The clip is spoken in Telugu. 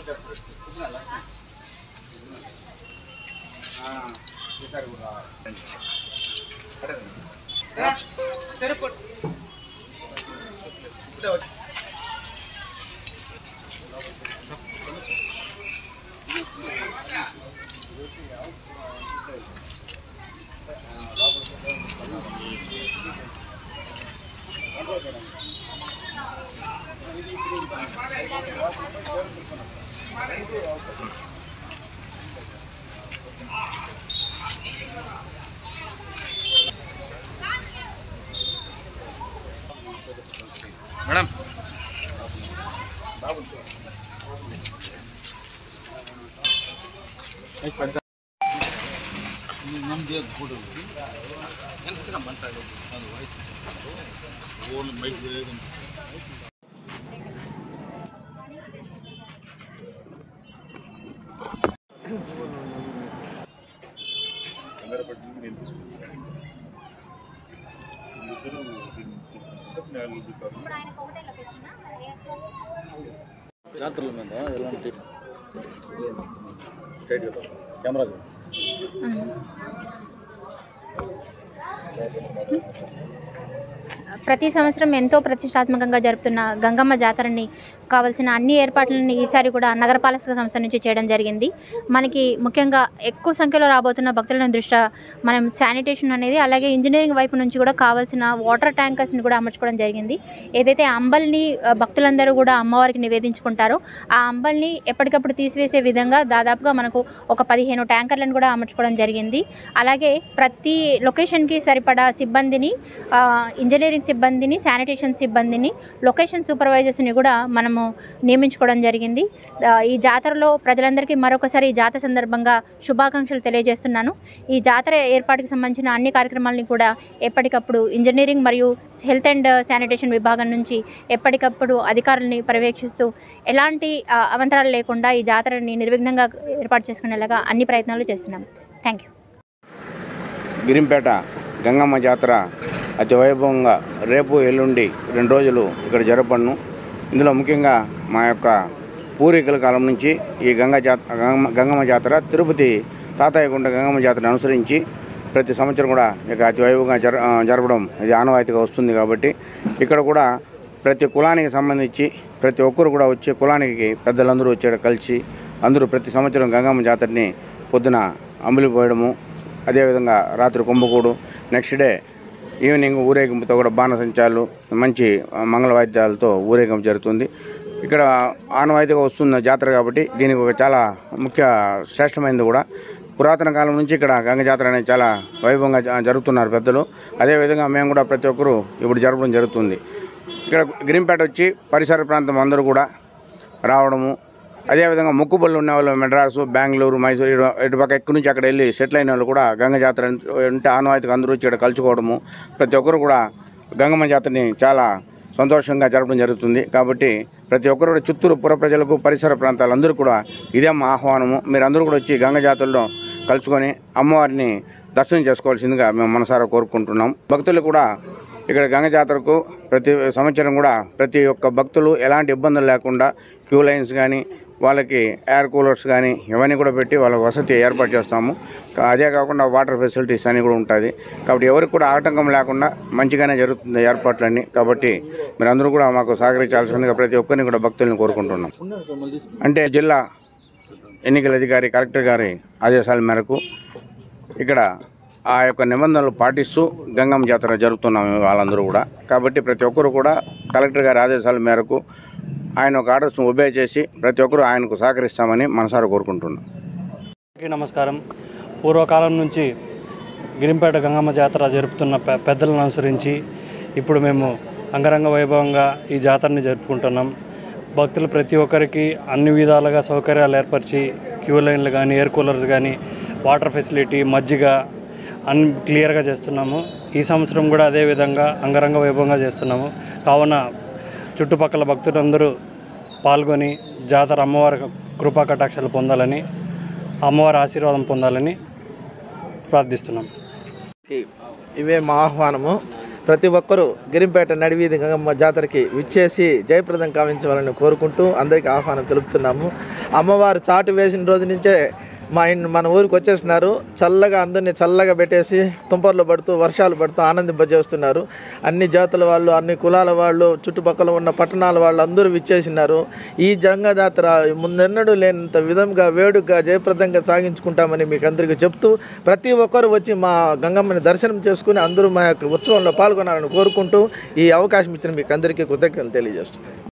మేడం జాతరల మీద ఎలాంటి కెమెరా ప్రతి సంవత్సరం ఎంతో ప్రతిష్టాత్మకంగా జరుపుతున్న గంగమ్మ జాతరని కావాల్సిన అన్ని ఏర్పాట్లను ఈసారి కూడా నగరపాలక సంస్థ నుంచి చేయడం జరిగింది. మనకి ముఖ్యంగా ఎక్కువ సంఖ్యలో రాబోతున్న భక్తుల దృష్ట్యా మనం శానిటేషన్ అనేది, అలాగే ఇంజనీరింగ్ వైపు నుంచి కూడా కావాల్సిన వాటర్ ట్యాంకర్స్ని కూడా అమర్చుకోవడం జరిగింది. ఏదైతే అంబల్ని భక్తులందరూ కూడా అమ్మవారికి నివేదించుకుంటారో ఆ అంబల్ని ఎప్పటికప్పుడు తీసివేసే విధంగా దాదాపుగా మనకు ఒక 15 ట్యాంకర్లను కూడా అమర్చుకోవడం జరిగింది. అలాగే ప్రతి లొకేషన్కి సరిపడా సిబ్బందిని, ఇంజనీరింగ్ సిబ్బందిని, శానిటేషన్ సిబ్బందిని, లొకేషన్ సూపర్వైజర్స్ని కూడా మనము నియమించుకోవడం జరిగింది. ఈ జాతరలో ప్రజలందరికీ మరొకసారి ఈ జాతర సందర్భంగా శుభాకాంక్షలు తెలియజేస్తున్నాను. ఈ జాతర ఏర్పాటుకి సంబంధించిన అన్ని కార్యక్రమాలని కూడా ఎప్పటికప్పుడు ఇంజనీరింగ్ మరియు హెల్త్ అండ్ శానిటేషన్ విభాగం నుంచి ఎప్పటికప్పుడు అధికారులని పర్యవేక్షిస్తూ ఎలాంటి అవంతరాలు లేకుండా ఈ జాతరని నిర్విఘ్నంగా ఏర్పాటు చేసుకునేలాగా అన్ని ప్రయత్నాలు చేస్తున్నాం. Thank you. గిరింపేట గంగమ్మ జాతర అతి వైభవంగా రేపు ఎల్లుండి 2 రోజులు ఇక్కడ జరపను. ఇందులో ముఖ్యంగా మా యొక్క పూర్వీకుల కాలం నుంచి ఈ గంగమ్మ జాతర తిరుపతి తాతయ్యగుంట గంగమ్మ జాతరను అనుసరించి ప్రతి సంవత్సరం కూడా ఇక అతి వైభవంగా జరపడం ఇది ఆనవాయితీగా వస్తుంది. కాబట్టి ఇక్కడ కూడా ప్రతి కులానికి సంబంధించి ప్రతి ఒక్కరు కూడా వచ్చే కులానికి పెద్దలందరూ వచ్చే కలిసి అందరూ ప్రతి సంవత్సరం గంగమ్మ జాతరని పొద్దున అంబలి పోయడము, అదేవిధంగా రాత్రి కుంభకూడు, నెక్స్ట్ డే ఈవినింగ్ ఊరేగింపుతో కూడా బాణసంచాలు, మంచి మంగళ వాయిద్యాలతో ఊరేగింపు జరుగుతుంది. ఇక్కడ ఆనవాయితీగా వస్తున్న జాతర కాబట్టి దీనికి ఒక చాలా ముఖ్య శ్రేష్టమైనది కూడా. పురాతన కాలం నుంచి ఇక్కడ గంగ జాతర అనేది చాలా వైభవంగా జరుగుతున్నారు పెద్దలు. అదేవిధంగా మేము కూడా ప్రతి ఒక్కరూ ఇప్పుడు జరపడం జరుగుతుంది. ఇక్కడ గిరింపేట వచ్చి పరిసర ప్రాంతం అందరూ కూడా రావడము, అదేవిధంగా మొక్కుబళ్ళు ఉన్న వాళ్ళు మెడ్రాసు, బెంగళూరు, మైసూరు ఇటుపక్క ఎక్కడి నుంచి అక్కడ వెళ్ళి సెటిల్ అయిన వాళ్ళు కూడా గంగ జాతర అంటే ఆనవాయితీగా అందరూ వచ్చి ఇక్కడ కలుసుకోవడము, ప్రతి ఒక్కరు కూడా గంగమ్మ జాతరని చాలా సంతోషంగా జరపడం జరుగుతుంది. కాబట్టి ప్రతి ఒక్కరు చిత్తూరు పుర ప్రజలకు, పరిసర ప్రాంతాలందరూ కూడా ఇదే మా ఆహ్వానము. మీరందరూ కూడా వచ్చి గంగ జాతరలో కలుసుకొని అమ్మవారిని దర్శనం చేసుకోవాల్సిందిగా మేము మనసారా కోరుకుంటున్నాం. భక్తులు కూడా ఇక్కడ గంగ జాతరకు ప్రతి సంవత్సరం కూడా ప్రతి ఒక్క భక్తులు ఎలాంటి ఇబ్బందులు లేకుండా క్యూ లైన్స్ కానీ, వాళ్ళకి ఎయిర్ కూలర్స్ కానీ ఇవన్నీ కూడా పెట్టి వాళ్ళకి వసతి ఏర్పాటు చేస్తాము. అదే కాకుండా వాటర్ ఫెసిలిటీస్ అన్నీ కూడా ఉంటుంది. కాబట్టి ఎవరికి కూడా ఆటంకం లేకుండా మంచిగానే జరుగుతుంది ఏర్పాట్లన్నీ. కాబట్టి మీరందరూ కూడా మాకు సహకరించాల్సిందిగా ప్రతి ఒక్కరిని కూడా భక్తుల్ని కోరుకుంటున్నాం. అంటే జిల్లా ఎన్నికల అధికారి కలెక్టర్ గారి ఆదేశాల మేరకు ఇక్కడ ఆ యొక్క నిబంధనలు పాటిస్తూ గంగమ్మ జాతర జరుపుతున్నాం వాళ్ళందరూ కూడా. కాబట్టి ప్రతి ఒక్కరు కూడా కలెక్టర్ గారి ఆదేశాల మేరకు ఆయన ఒక ఆర్డర్స్ను ఒబే చేసి ప్రతి ఒక్కరూ ఆయనకు సహకరిస్తామని మనసారా కోరుకుంటున్నాం. నమస్కారం. పూర్వకాలం నుంచి గిరింపేట గంగమ్మ జాతర జరుపుతున్న పెద్దలను అనుసరించి ఇప్పుడు మేము అంగరంగ వైభవంగా ఈ జాతరని జరుపుకుంటున్నాం. భక్తులు ప్రతి ఒక్కరికి అన్ని విధాలుగా సౌకర్యాలు ఏర్పరిచి క్యూ లైన్లు కానీ, ఎయిర్ కూలర్స్ కానీ, వాటర్ ఫెసిలిటీ, మజ్జిగ అన్ని క్లియర్గా చేస్తున్నాము. ఈ సంవత్సరం కూడా అదేవిధంగా అంగరంగ వైభవంగా చేస్తున్నాము. కావున చుట్టుపక్కల భక్తులందరూ పాల్గొని జాతర అమ్మవారి కృపా కటాక్షాలు పొందాలని, అమ్మవారి ఆశీర్వాదం పొందాలని ప్రార్థిస్తున్నాం. ఇవే మా ఆహ్వానము. ప్రతి ఒక్కరూ గిరింపేట నడివీధి గంగమ్మ జాతరకి విచ్చేసి జయప్రదం కావించాలని కోరుకుంటూ అందరికీ ఆహ్వానం తెలుపుతున్నాము. అమ్మవారు చాటు వేసిన రోజు నుంచే మన ఊరికి వచ్చేస్తున్నారు. చల్లగా అందరినీ చల్లగా పెట్టేసి తుంపర్లు పడుతూ వర్షాలు పడుతూ ఆనందింపజేస్తున్నారు. అన్ని జాతుల వాళ్ళు, అన్ని కులాల వాళ్ళు, చుట్టుపక్కల ఉన్న పట్టణాల వాళ్ళు అందరూ విచ్చేసినారు. ఈ గంగా జాతర ముందెన్నడూ లేనంత విధంగా వేడుకగా జయప్రదంగా సాగించుకుంటామని మీకు అందరికీ చెప్తూ ప్రతి ఒక్కరు వచ్చి మా గంగమ్మని దర్శనం చేసుకుని అందరూ మా యొక్క ఉత్సవంలో పాల్గొనాలని కోరుకుంటూ ఈ అవకాశం ఇచ్చిన మీకు అందరికీ కృతజ్ఞతలు తెలియజేస్తున్నాను.